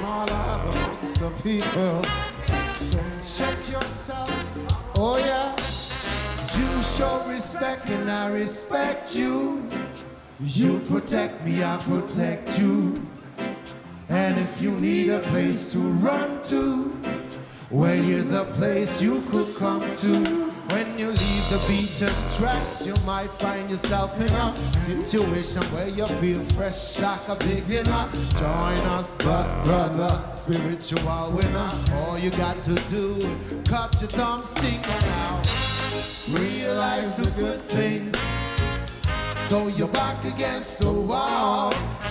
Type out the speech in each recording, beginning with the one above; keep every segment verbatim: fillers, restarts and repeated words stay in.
my life amongst the people. So check yourself, oh yeah. You show respect and I respect you. You protect me, I protect you. And if you need a place to run to, well, here's a place you could come to. When you leave the beaten tracks, you might find yourself in a situation where you feel fresh like a beginner. Join us, but brother, spiritual winner. All you got to do, cut your thumb, sing out. Realize the good things, though you're back against the wall.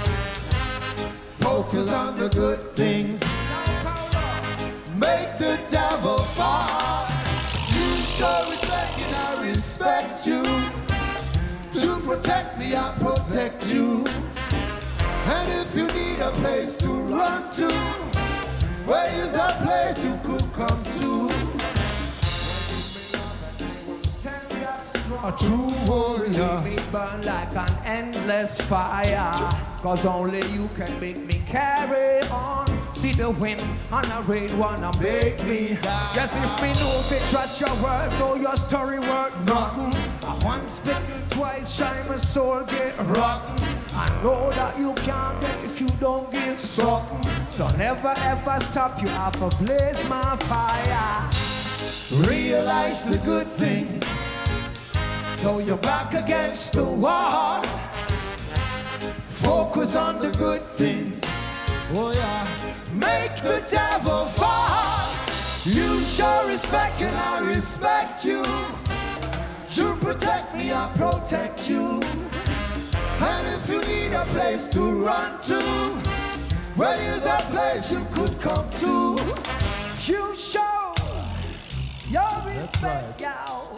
Focus on the good things, make the devil fall. You show respect and I respect you. You protect me, I protect you. And if you need a place to run to, where is a place you could come to? A true warrior. See me burn like an endless fire, cause only you can make me carry on. See the wind and the rain wanna make me. Yes, if me know if you trust your word, know your story worth nothing. I once bitten, twice shy, my soul get rotten. I know that you can't get if you don't give something. So never ever stop, you have to blaze my fire. Realize the good things, though you're back against the wall. Focus on the good things, oh yeah. Make the devil fall. You show respect and I respect you. You protect me, I protect you. And if you need a place to run to, well, here's a place you could come to. You show your respect, right. yo.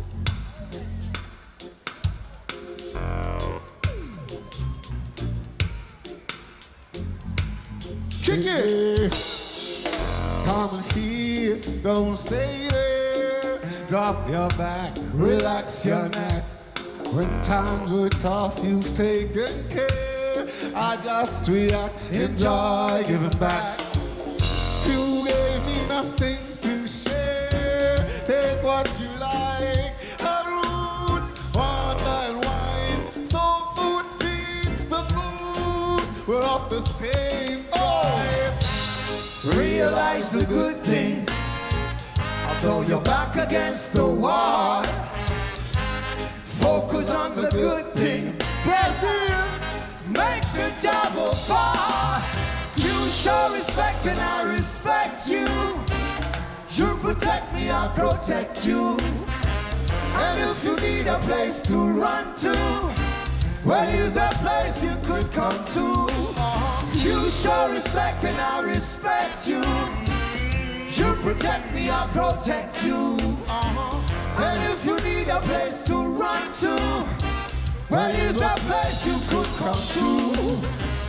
Kick it! Come and here, don't stay there. Drop your back, relax your neck. When times were tough, you've taken care. I just react, enjoy giving back. You gave me enough things to share. Take what you like, and roots, water and wine. So food feeds the food, we're off the same vibe. Realize the good things, although you're back against the wall. Focus on the good things, Brazil, make the devil fall. You show respect and I respect you. You protect me, I protect you. And if you need a place to run to, well, here's a place you could come to. You show respect and I respect you. You protect me, I protect you. And if you need a place to run to, well, here's a place you could come to.